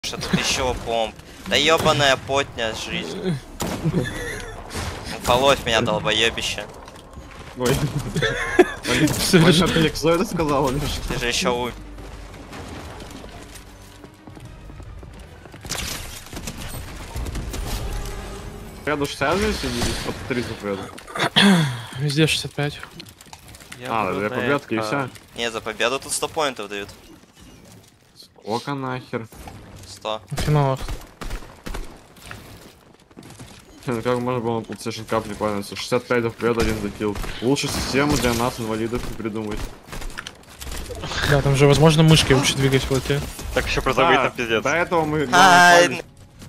Что тут еще помп? Да ебаная потня жизнь. Половь меня, долбоебище. Ой. Ваня, ты кто это сказал, Миша? Ты же еще умер. Ряду 60 здесь или под 30 ряду? Везде 65. А, для победки и все. Не, за победу тут 100 поинтов дают. Сколько нахер? 100. В финалах. Ну как можно было на PlayStation Cup не понравиться? 65 за победу, 1 за килл. Лучше систему для нас, инвалидов, не придумать. Да, там же возможно мышкой лучше двигать в лоте. Так еще призовые там пиздец. До этого мы... Ай,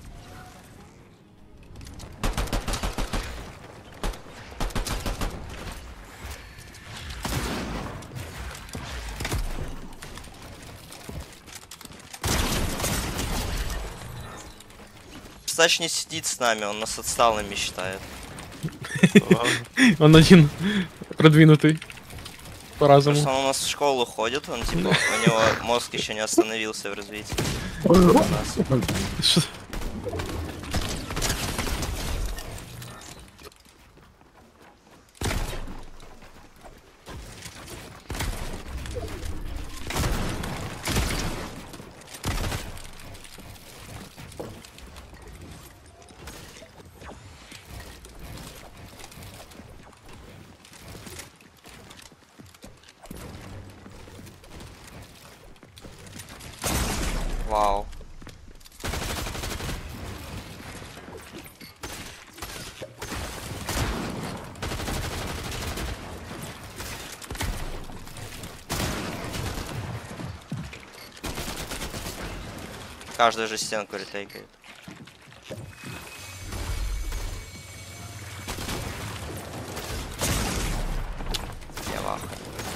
Сач не сидит с нами, он нас отсталыми считает. Он один продвинутый. По разуму. Просто он у нас в школу ходит, он типа, у него мозг еще не остановился в развитии. У нас. Что? Вау. Каждую же стенку ретейкает. Я в ахуе.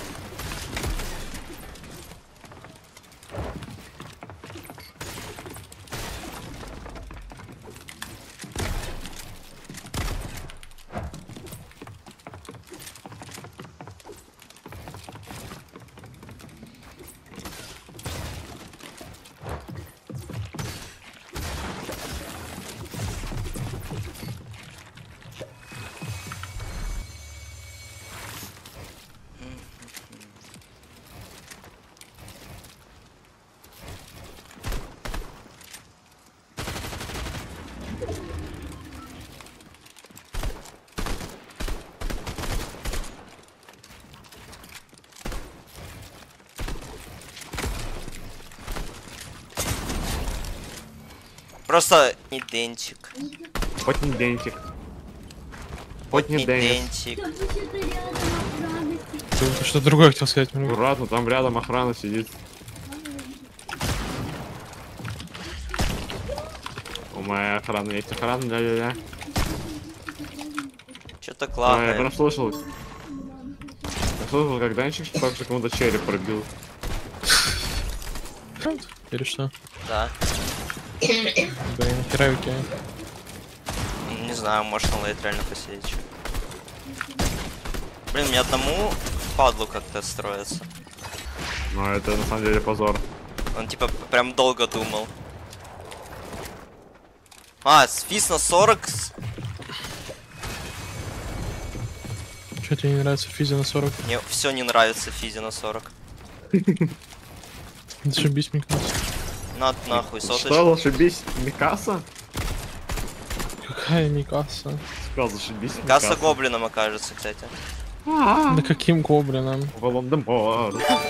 Просто идентик. Хоть не дентик. Хоть не Денис. Идентик. Ты что-то другое хотел сказать. Аккуратно, там рядом охрана сидит. У моей охраны есть охрана, ля-ля-ля. Что-то Я классное. прослушал. Я слышал, как Данчик только кому-то череп пробил. Или что? Да. Да, нихера у тебя. Не знаю, может на лейт реально посидеть. Блин, мне одному падлу как-то строится. Но это на самом деле позор. Он типа прям долго думал. А, сфиз на 40. Что тебе не нравится физи на 40? Мне все не нравится физи на 40. Зашибись, мне кажется. Над нахуй, соточку. Что, зашибись, Микаса? Какая Микаса? Сказал, зашибись, Касса гоблином окажется, кстати. Да каким гоблином? Волан-де-Мор.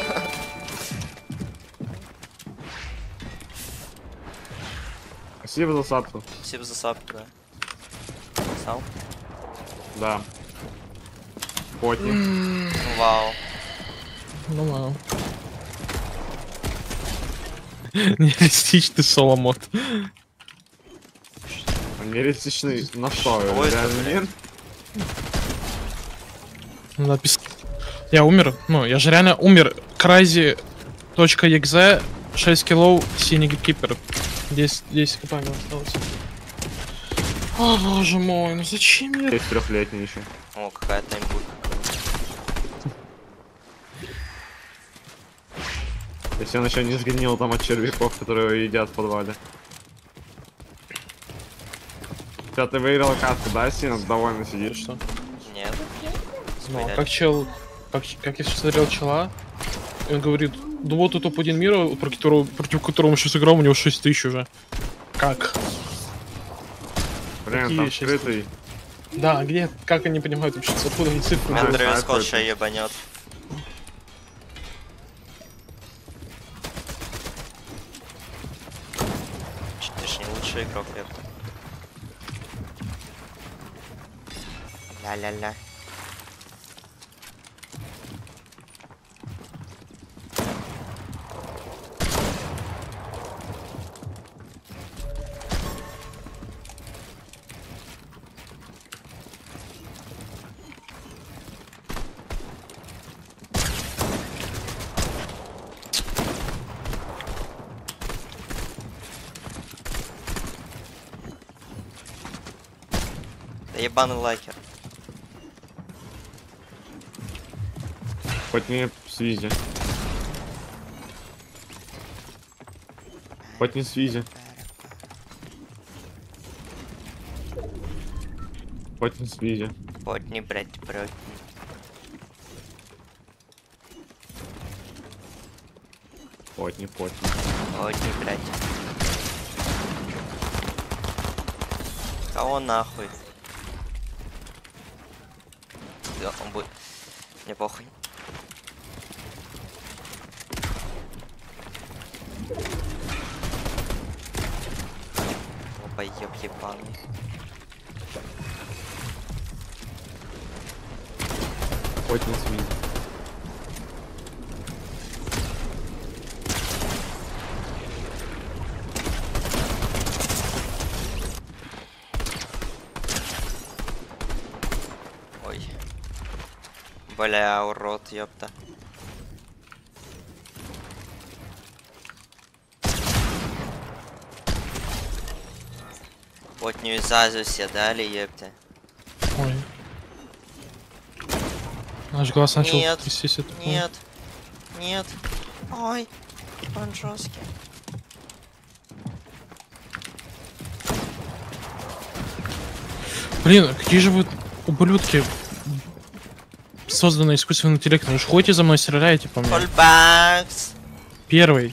Спасибо за сапку. Спасибо за сапку, да. Сам? Да. Потни. Ну, вау. Ну вау. Нереалистичный соломот. Нереалистичный на что? Ой, Реальный мир? Напис... Я умер. Ну, я же реально умер. Crazy.exe 6 килов, синий кипер. 10 кп мне осталось. О боже мой, ну зачем я... Есть трехлетний еще. О, какая таймбук. Если он еще не сгнил там от червяков, которые едят в подвале. Сейчас ты выиграл катку, да, Сина? Довольно сидишь? Что? Нет. Ну, а Стрелять. как чел... Как я смотрел чела, и он говорит, да вот и топ-1 мира, против которого мы сейчас играем, у него 6000 уже. Как? Блин, Какие там щас скрытый. Да, где? Как они понимают вообще, откуда они цифры? Да. Мендер знаю, Скотт кто ща это. ебанет. Ты ж не лучший игрок, ёпта. Ля-ля-ля. Да ебаный лайкер. Хоть не с визи. Хоть не с визи. Хоть не с визи. Потни, блять, брать. Хоть не хоть не. Потни, блять. Кого нахуй? Да, он будет. Мне похуй. Опа, ебаный. Хоть не с визи. Ой. Бля, урод, ёпта. Потню из Азу все дали, ёпта. Ой. Наш глаз начал Нет, трястись от такого. Нет. Нет. Ой. Он жесткий. Блин, какие же вы ублюдки, созданные искусственным интеллектом. Вы ж ходите за мной, стреляете по мне. Фоллбакс. Первый.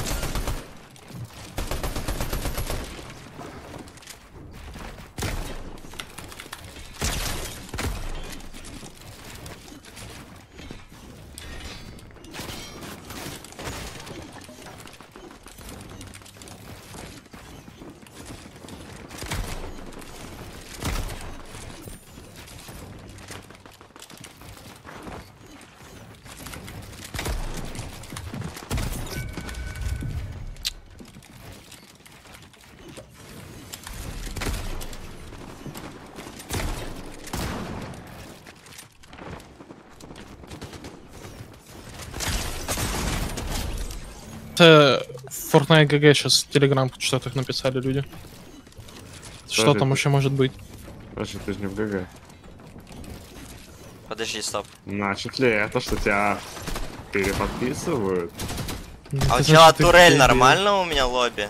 Это Fortnite GG сейчас в Telegram что-то написали люди. Что это? там еще может быть? Значит, ты же не в ГГ. Подожди, стоп. Значит ли это, что тебя переподписывают? А у Это тебя значит, ты- турель ты- нормально у меня лобби?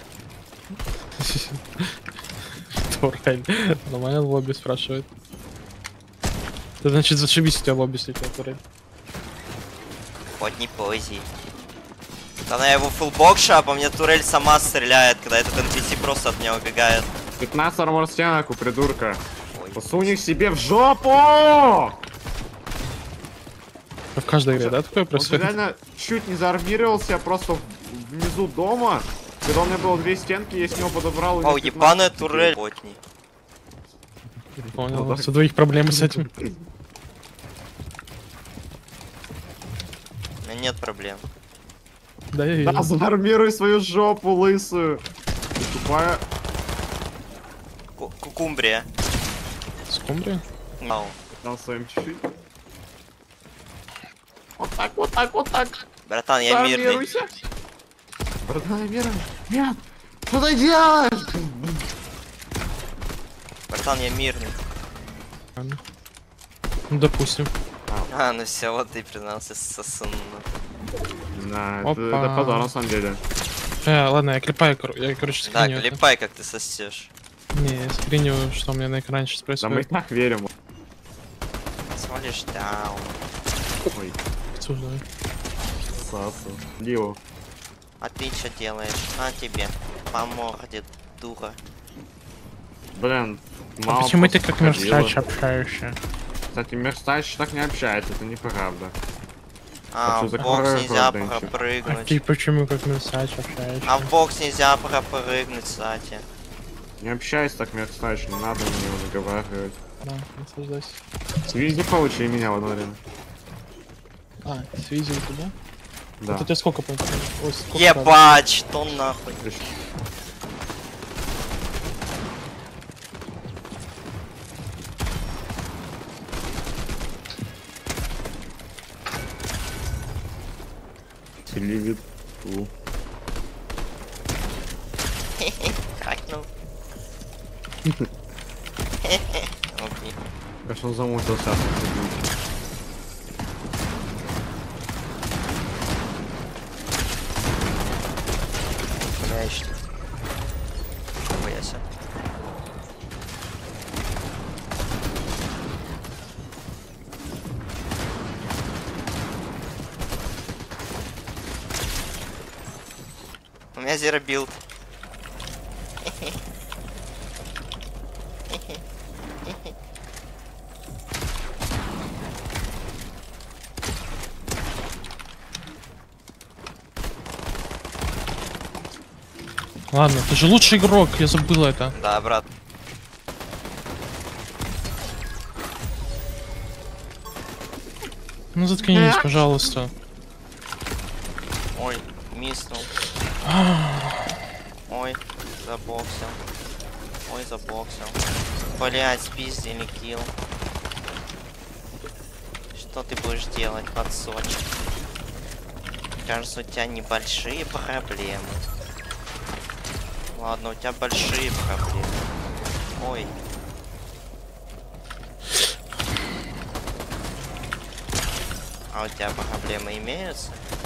Турель. Нормально в лобби спрашивает. Это значит зашибись у тебя в лобби, если у тебя турель. Потни пози. Она его фулбокша, а по мне турель сама стреляет, когда этот NPC просто от меня убегает. 15 армор стенок у придурка. Ой. Посунь их себе в жопу! В каждой игре, да, такое Он же происходит? реально чуть не заармировался просто внизу дома. Когда у меня было 2 стенки, я с него подобрал. у О, него 15 ебаная таких. турель. Потни. Понял, Ну у да. вас у двоих проблемы с этим. У меня нет проблем. Да, я Да, вижу. заармируй свою жопу лысую. Ты тупая. Кукумбрия. Скумбрия? Мау. Дал своим чуть-чуть. Вот так, вот так, вот так. Братан, я мирный. Заармируйся. Братан, я мирный. Нет. Что ты делаешь? Братан, я мирный. Ладно. Ну, допустим. А, ну все, вот ты признался сосун. Да, Опа. это позор на самом деле. Ладно, я клепаю, я, короче, Да, скриню. это. клепай, как ты сосешь. Не, я скриню, что у меня на экране сейчас Да мы и происходит. так верим. Свалишь даун. Ой, Обсуждаю. Сасу. Дио. А ты что делаешь? На тебе. По морде, дура. Блин, А мало почему ты просто как ходила. мерзач общаешься? Кстати, Мерстач так не общается, это неправда. А, Хочу в за бокс хоррор нельзя Денчик. А ты пропрыгнуть. почему как мерзач общаешься? А в бокс нельзя пропрыгнуть, кстати. Не общайся так, Мерстач, не надо на него наговаривать. Да, наслаждайся. Везде получили меня в одно время. А, свизил туда? Да. Это у тебя сколько пунктов? Ой, сколько Ебать, что нахуй. Ливит. Хакнул. Окей. Конечно, он замутился. Блядь. Боялся. У меня зеро билд. Ладно, ты же лучший игрок, я забыл это. Да, брат. Ну заткнись, пожалуйста. Ой, миснул. Ой, забоксил. Ой, забоксил. Блять, спиздили килл. Что ты будешь делать, подсочек? Кажется, у тебя небольшие проблемы. Ладно, у тебя большие проблемы. Ой. А у тебя проблемы имеются?